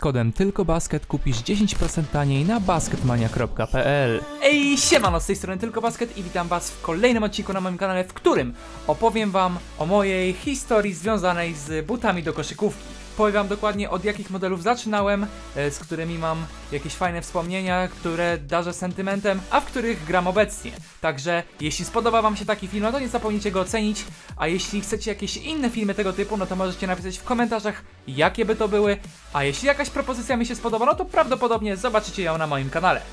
kodem TylkoBasket kupisz 10% taniej na basketmania.pl. Ej, siemano, z tej strony TylkoBasket i witam was w kolejnym odcinku na moim kanale, w którym opowiem wam o mojej historii związanej z butami do koszykówki. Powiem wam dokładnie, od jakich modelów zaczynałem, z którymi mam jakieś fajne wspomnienia, które darzę sentymentem, a w których gram obecnie. Także jeśli spodoba wam się taki film, no to nie zapomnijcie go ocenić, a jeśli chcecie jakieś inne filmy tego typu, no to możecie napisać w komentarzach, jakie by to były, a jeśli jakaś propozycja mi się spodoba, no to prawdopodobnie zobaczycie ją na moim kanale.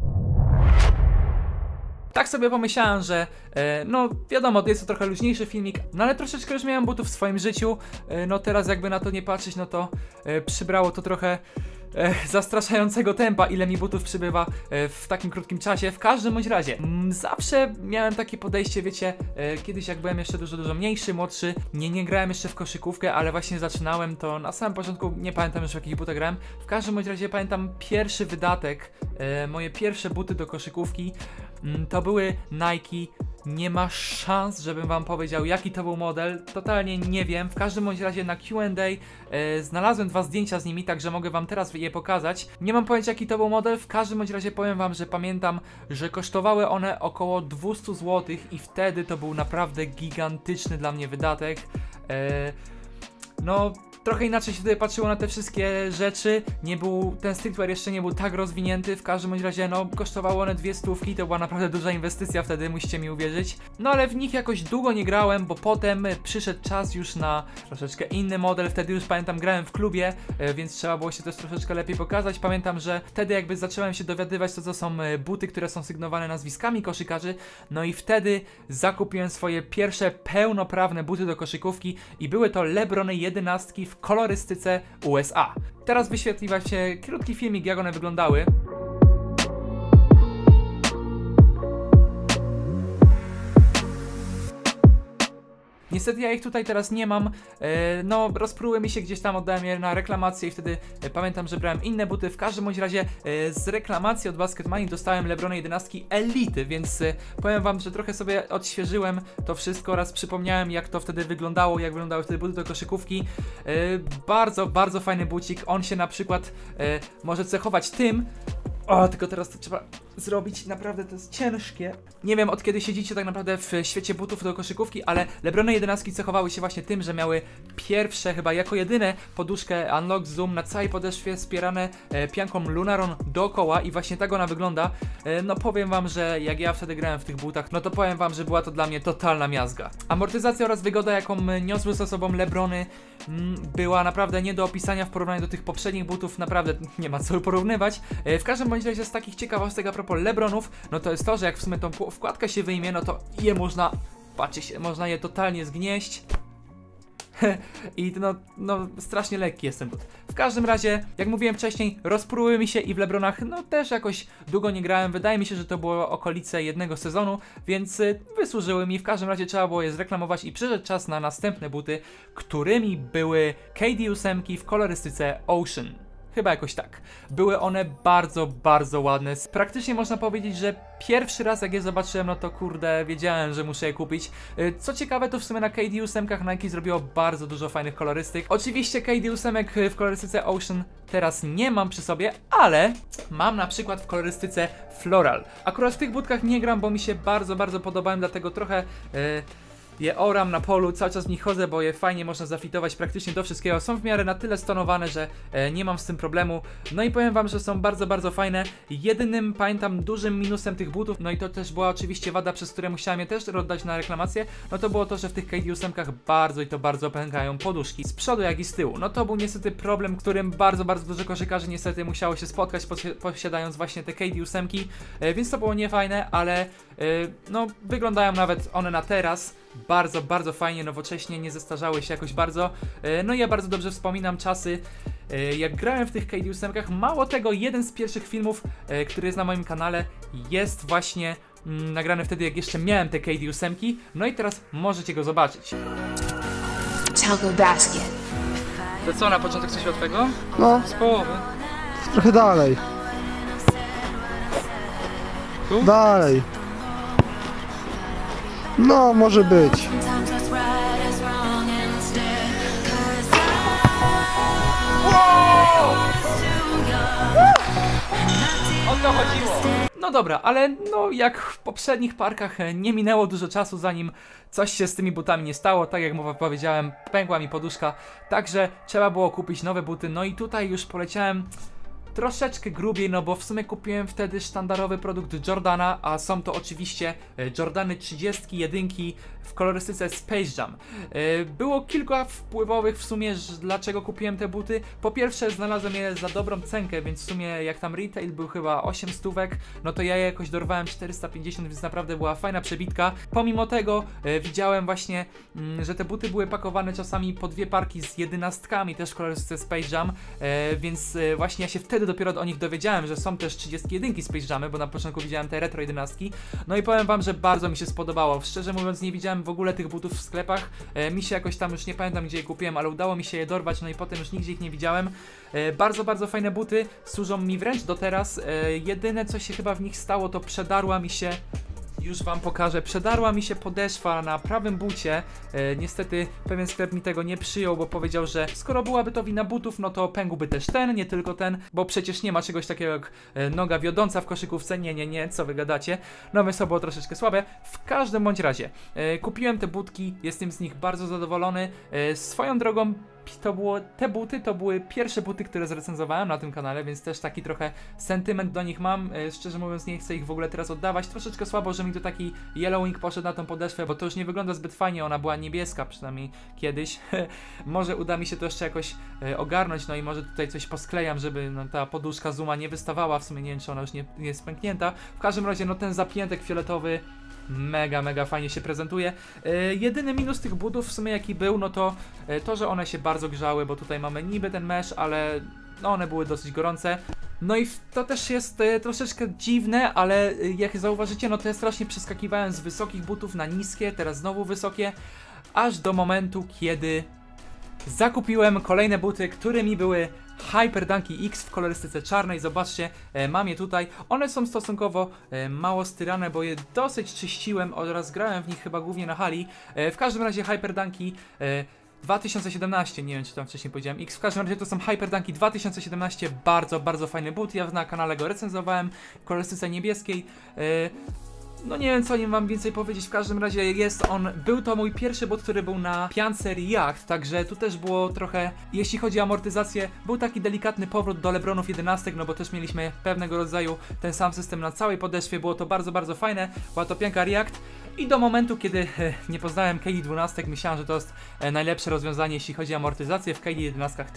Tak sobie pomyślałem, że no wiadomo, jest to trochę luźniejszy filmik, no ale troszeczkę już miałem butów w swoim życiu, no teraz jakby na to nie patrzeć, no to przybrało to trochę zastraszającego tempa, ile mi butów przybywa w takim krótkim czasie. W każdym bądź razie, zawsze miałem takie podejście, wiecie, kiedyś jak byłem jeszcze dużo mniejszy, młodszy, nie grałem jeszcze w koszykówkę, ale właśnie zaczynałem, to na samym początku nie pamiętam już w jakich butach grałem. W każdym bądź razie pamiętam pierwszy wydatek, moje pierwsze buty do koszykówki, to były Nike. Nie ma szans, żebym wam powiedział, jaki to był model, totalnie nie wiem. W każdym bądź razie na Q&A znalazłem dwa zdjęcia z nimi, także mogę wam teraz je pokazać. Nie mam pojęcia, jaki to był model, w każdym bądź razie powiem wam, że pamiętam, że kosztowały one około 200 zł i wtedy to był naprawdę gigantyczny dla mnie wydatek. No, trochę inaczej się tutaj patrzyło na te wszystkie rzeczy, ten streetwear jeszcze nie był tak rozwinięty, w każdym bądź razie no kosztowało one 200, to była naprawdę duża inwestycja wtedy, musicie mi uwierzyć. No ale w nich jakoś długo nie grałem, bo potem przyszedł czas już na troszeczkę inny model, wtedy już pamiętam grałem w klubie, więc trzeba było się też troszeczkę lepiej pokazać. Pamiętam, że wtedy jakby zacząłem się dowiadywać, co to są buty, które są sygnowane nazwiskami koszykarzy, no i wtedy zakupiłem swoje pierwsze pełnoprawne buty do koszykówki i były to LeBrony 11 w kolorystyce USA. Teraz wyświetli wam się krótki filmik, jak one wyglądały. Niestety ja ich tutaj teraz nie mam, no rozpruły mi się gdzieś tam, oddałem je na reklamację i wtedy pamiętam, że brałem inne buty. W każdym bądź razie z reklamacji od Basketmanii dostałem LeBrony 11 Elity, więc powiem wam, że trochę sobie odświeżyłem to wszystko oraz przypomniałem, jak to wtedy wyglądało, jak wyglądały wtedy buty do koszykówki. Bardzo fajny bucik, on się na przykład może cechować tym. O, tylko teraz to trzeba zrobić, naprawdę to jest ciężkie. Nie wiem, od kiedy siedzicie tak naprawdę w świecie butów do koszykówki, ale LeBrony 11 cechowały się właśnie tym, że miały pierwsze, chyba jako jedyne, poduszkę Unlock Zoom na całej podeszwie wspierane pianką Lunaron dookoła i właśnie tak ona wygląda. No powiem wam, że jak ja wtedy grałem w tych butach, no to powiem wam, że była to dla mnie totalna miazga. Amortyzacja oraz wygoda, jaką niosły ze sobą LeBrony, była naprawdę nie do opisania w porównaniu do tych poprzednich butów, naprawdę nie ma co porównywać. W każdym bądź razie z takich ciekawostek a propos LeBronów, no to jest to, że jak w sumie tą wkładkę się wyjmie, no to je można, patrzcie, można je totalnie zgnieść. I no strasznie lekki jest ten but. W każdym razie, jak mówiłem wcześniej, rozpruły mi się i w LeBronach no też jakoś długo nie grałem. Wydaje mi się, że to było okolice jednego sezonu, więc wysłużyły mi. W każdym razie trzeba było je zreklamować i przyszedł czas na następne buty, którymi były KD8 w kolorystyce Ocean. Chyba jakoś tak. Były one bardzo ładne. Praktycznie można powiedzieć, że pierwszy raz jak je zobaczyłem, no to kurde, wiedziałem, że muszę je kupić. Co ciekawe, to w sumie na KD8 Nike zrobiło bardzo dużo fajnych kolorystyk. Oczywiście KD8 w kolorystyce Ocean teraz nie mam przy sobie, ale mam na przykład w kolorystyce Floral. Akurat w tych butkach nie gram, bo mi się bardzo podobają, dlatego trochę je oram na polu, cały czas w nich chodzę, bo je fajnie można zafitować praktycznie do wszystkiego. Są w miarę na tyle stonowane, że nie mam z tym problemu. No i powiem wam, że są bardzo fajne. Jedynym, pamiętam, dużym minusem tych butów, no i to też była oczywiście wada, przez które musiałem je też oddać na reklamację, no to było to, że w tych KD8 bardzo pękają poduszki. Z przodu jak i z tyłu. No to był niestety problem, którym bardzo dużo koszykarzy niestety musiało się spotkać, posiadając właśnie te KD8, więc to było niefajne, ale no wyglądają nawet one na teraz bardzo fajnie, nowocześnie, nie zestarzały się jakoś bardzo. No i ja bardzo dobrze wspominam czasy, jak grałem w tych KD8. Mało tego, jeden z pierwszych filmów, który jest na moim kanale, jest właśnie nagrany wtedy, jak jeszcze miałem te KD8. No i teraz możecie go zobaczyć. TylkoBasket. To co, na początek coś łatwego? No, Z połowy. trochę dalej. Tu? Dalej. No, może być. Wow! No dobra, ale no jak w poprzednich parkach nie minęło dużo czasu, zanim coś się z tymi butami nie stało. Tak jak powiedziałem, pękła mi poduszka, także trzeba było kupić nowe buty. No i tutaj już poleciałem troszeczkę grubiej, no bo w sumie kupiłem wtedy sztandarowy produkt Jordana, a są to oczywiście Jordany 31 w kolorystyce Space Jam. Było kilka wpływowych w sumie, dlaczego kupiłem te buty. Po pierwsze, znalazłem je za dobrą cenkę, więc w sumie jak tam retail był chyba 8 stówek, no to ja je jakoś dorwałem 450, więc naprawdę była fajna przebitka. Pomimo tego widziałem właśnie, że te buty były pakowane czasami po 2 parki z 11 też w kolorystyce Space Jam, więc właśnie ja się wtedy dopiero o nich dowiedziałem, że są też 31 Space Jamy, bo na początku widziałem te retro 11. No i powiem wam, że bardzo mi się spodobało. Szczerze mówiąc, nie widziałem w ogóle tych butów w sklepach. Mi się jakoś tam, już nie pamiętam gdzie je kupiłem, ale udało mi się je dorwać, no i potem już nigdzie ich nie widziałem. Bardzo, bardzo fajne buty, służą mi wręcz do teraz. Jedyne co się chyba w nich stało, to przedarła mi się, już wam pokażę, przedarła mi się podeszwa na prawym bucie. Niestety pewien sklep mi tego nie przyjął, bo powiedział, że skoro byłaby to wina butów, no to pękłby też ten, nie tylko ten, bo przecież nie ma czegoś takiego jak noga wiodąca w koszykówce. Nie, co wy gadacie? No więc to było troszeczkę słabe. W każdym bądź razie kupiłem te butki, jestem z nich bardzo zadowolony. Swoją drogą te buty to były pierwsze buty, które zrecenzowałem na tym kanale, więc też taki trochę sentyment do nich mam. Szczerze mówiąc, nie chcę ich w ogóle teraz oddawać. Troszeczkę słabo, że mi to taki Yellow Ink poszedł na tą podeszwę, bo to już nie wygląda zbyt fajnie, ona była niebieska, przynajmniej kiedyś. Może uda mi się to jeszcze jakoś ogarnąć, no i może tutaj coś posklejam, żeby no, ta poduszka Zuma nie wystawała. W sumie nie wiem, czy ona już nie jest pęknięta. W każdym razie, no ten zapiętek fioletowy mega fajnie się prezentuje. Jedyny minus tych butów w sumie jaki był, no to to, że one się bardzo grzały, bo tutaj mamy niby ten mesh, ale no one były dosyć gorące. No i to też jest troszeczkę dziwne, ale jak zauważycie, no to ja strasznie przeskakiwałem z wysokich butów na niskie, teraz znowu wysokie, aż do momentu, kiedy zakupiłem kolejne buty, którymi były Hyper Dunky X w kolorystyce czarnej. Zobaczcie, mam je tutaj. One są stosunkowo mało styrane, bo je dosyć czyściłem oraz grałem w nich chyba głównie na hali. W każdym razie Hyper Dunky 2017, nie wiem czy tam wcześniej powiedziałem X, w każdym razie to są Hyper Dunky 2017, bardzo fajny but. Ja na kanale go recenzowałem w kolorystyce niebieskiej. No nie wiem co o nim wam więcej powiedzieć, w każdym razie był to mój pierwszy but, który był na piance React, także tu też było trochę, jeśli chodzi o amortyzację, był taki delikatny powrót do Lebronów 11, no bo też mieliśmy pewnego rodzaju ten sam system na całej podeszwie, było to bardzo fajne, była to pianka React i do momentu, kiedy nie poznałem KD 12, myślałem, że to jest najlepsze rozwiązanie, jeśli chodzi o amortyzację. W KD 11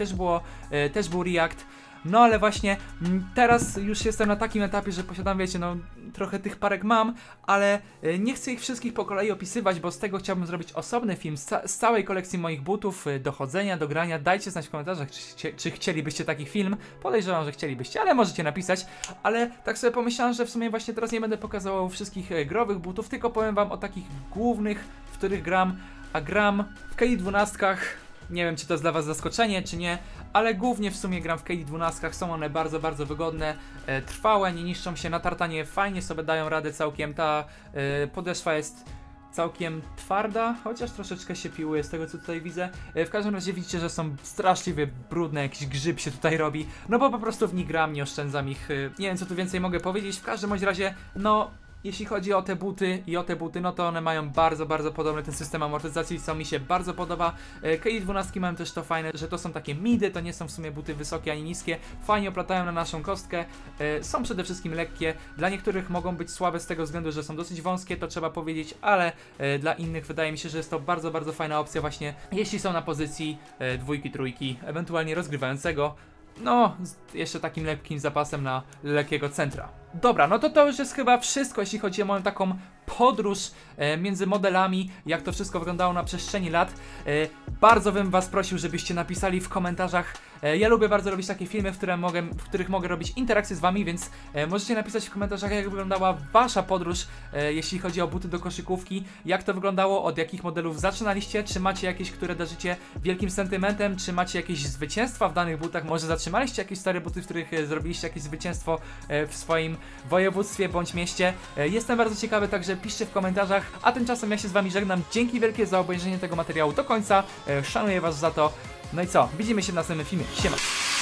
też był React. No ale właśnie teraz już jestem na takim etapie, że posiadam, wiecie, no trochę tych parek mam, ale nie chcę ich wszystkich po kolei opisywać, bo z tego chciałbym zrobić osobny film z całej kolekcji moich butów, do chodzenia, do grania. Dajcie znać w komentarzach, czy chcielibyście taki film. Podejrzewam, że chcielibyście, ale możecie napisać. Ale tak sobie pomyślałem, że w sumie właśnie teraz nie będę pokazywał wszystkich growych butów, tylko powiem wam o takich głównych, w których gram, a gram w KD 12. Nie wiem, czy to jest dla was zaskoczenie, czy nie, ale głównie w sumie gram w KD 12, są one bardzo wygodne, trwałe, nie niszczą się, na tartanie fajnie sobie dają radę całkiem, ta podeszwa jest całkiem twarda, chociaż troszeczkę się piłuje z tego co tutaj widzę. W każdym razie widzicie, że są straszliwie brudne, jakiś grzyb się tutaj robi, no bo po prostu w nich gram, nie oszczędzam ich, nie wiem co tu więcej mogę powiedzieć, w każdym bądź razie, no jeśli chodzi o te buty no to one mają bardzo podobny ten system amortyzacji, co mi się bardzo podoba. KD 12 mają też to fajne, że to są takie midy, to nie są w sumie buty wysokie ani niskie, fajnie oplatają na naszą kostkę, są przede wszystkim lekkie, dla niektórych mogą być słabe z tego względu, że są dosyć wąskie, to trzeba powiedzieć, ale dla innych wydaje mi się, że jest to bardzo fajna opcja właśnie, jeśli są na pozycji dwójki, trójki, ewentualnie rozgrywającego. No, jeszcze takim lekkim zapasem na lekkiego centra. Dobra, no to już jest chyba wszystko, jeśli chodzi o moją taką podróż między modelami, jak to wszystko wyglądało na przestrzeni lat. Bardzo bym was prosił, żebyście napisali w komentarzach. Ja lubię bardzo robić takie filmy, w których mogę robić interakcje z wami, więc możecie napisać w komentarzach, jak wyglądała wasza podróż, jeśli chodzi o buty do koszykówki, jak to wyglądało, od jakich modelów zaczynaliście, czy macie jakieś, które darzycie wielkim sentymentem, czy macie jakieś zwycięstwa w danych butach, może zatrzymaliście jakieś stare buty, w których zrobiliście jakieś zwycięstwo w swoim województwie bądź mieście. Jestem bardzo ciekawy, także piszcie w komentarzach, a tymczasem ja się z wami żegnam. Dzięki wielkie za obejrzenie tego materiału do końca, szanuję was za to. No i co? Widzimy się w następnym filmie. Siema!